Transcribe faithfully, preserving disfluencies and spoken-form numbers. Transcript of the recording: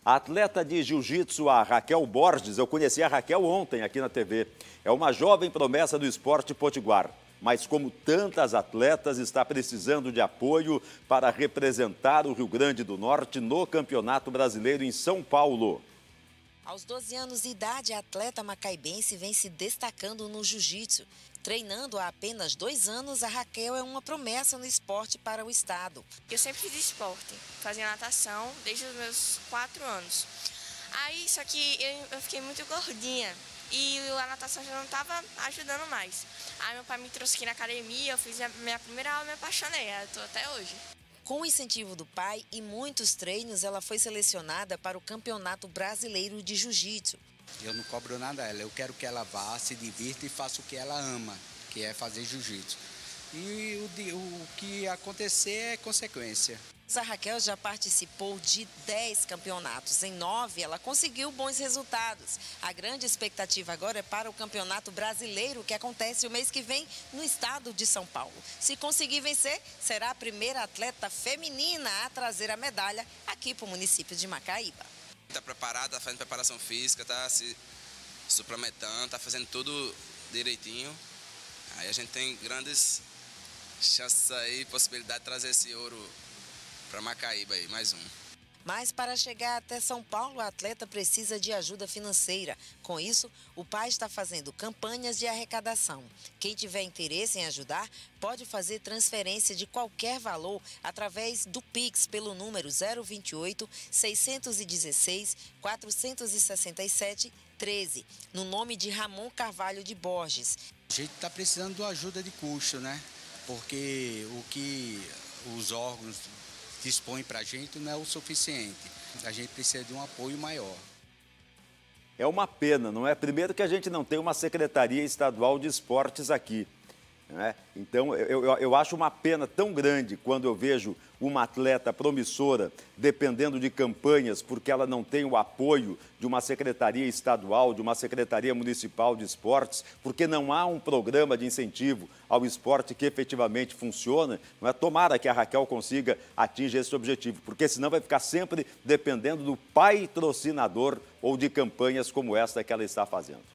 A atleta de jiu-jitsu, a Raquel Borges, eu conheci a Raquel ontem aqui na T V. É uma jovem promessa do esporte potiguar. Mas como tantas atletas, está precisando de apoio para representar o Rio Grande do Norte no Campeonato Brasileiro em São Paulo. Aos doze anos de idade, a atleta macaibense vem se destacando no jiu-jitsu. Treinando há apenas dois anos, a Raquel é uma promessa no esporte para o estado. Eu sempre fiz esporte, fazia natação desde os meus quatro anos. Aí, só que eu, eu fiquei muito gordinha e a natação já não estava ajudando mais. Aí meu pai me trouxe aqui na academia, eu fiz a minha primeira aula e me apaixonei, eu estou até hoje. Com o incentivo do pai e muitos treinos, ela foi selecionada para o Campeonato Brasileiro de Jiu-Jitsu. Eu não cobro nada dela, eu quero que ela vá, se divirta e faça o que ela ama, que é fazer jiu-jitsu. E o, o que acontecer é consequência. A Raquel já participou de dez campeonatos. Em nove, ela conseguiu bons resultados. A grande expectativa agora é para o Campeonato Brasileiro, que acontece o mês que vem no estado de São Paulo. Se conseguir vencer, será a primeira atleta feminina a trazer a medalha aqui para o município de Macaíba. Está preparada, está fazendo preparação física, está se suplementando, está fazendo tudo direitinho. Aí a gente tem grandes chances aí, possibilidade de trazer esse ouro para Macaíba aí, mais um. Mas para chegar até São Paulo, a atleta precisa de ajuda financeira. Com isso, o pai está fazendo campanhas de arrecadação. Quem tiver interesse em ajudar, pode fazer transferência de qualquer valor através do Pix pelo número zero vinte e oito, seiscentos e dezesseis, quatrocentos e sessenta e sete, treze, no nome de Ramon Carvalho de Borges. A gente está precisando de ajuda de custo, né? Porque o que os órgãos dispõe para a gente não é o suficiente. A gente precisa de um apoio maior. É uma pena, não é? Primeiro que a gente não tem uma Secretaria Estadual de Esportes aqui, né? Então, eu, eu, eu acho uma pena tão grande quando eu vejo uma atleta promissora dependendo de campanhas porque ela não tem o apoio de uma Secretaria Estadual, de uma Secretaria Municipal de Esportes, porque não há um programa de incentivo ao esporte que efetivamente funciona. Não é? Tomara que a Raquel consiga atingir esse objetivo, porque senão vai ficar sempre dependendo do patrocinador ou de campanhas como esta que ela está fazendo.